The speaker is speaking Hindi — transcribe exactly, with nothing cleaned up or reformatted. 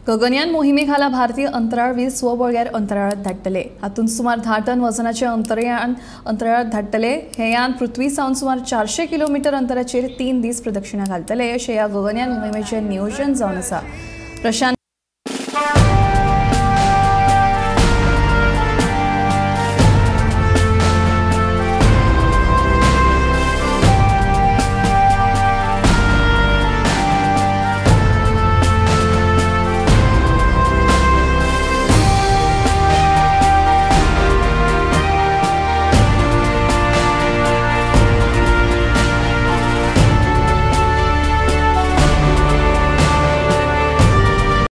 गगनयान मोहिमे खाला भारतीय अंतराळवीर स्वबळग्यार अंतराळात धाडटले। हातूंत सुमार धा टन वजनाचे अंतराळयान अंतराळात धाडटले। हे यान पृथ्वी सावन सुमार चारशे किलोमीटर अंतराचेर तीन दीस प्रदक्षिणा घालतले अशें ह्या गगनयान मोहिमेचें नियोजन जावन आसा। प्रशांत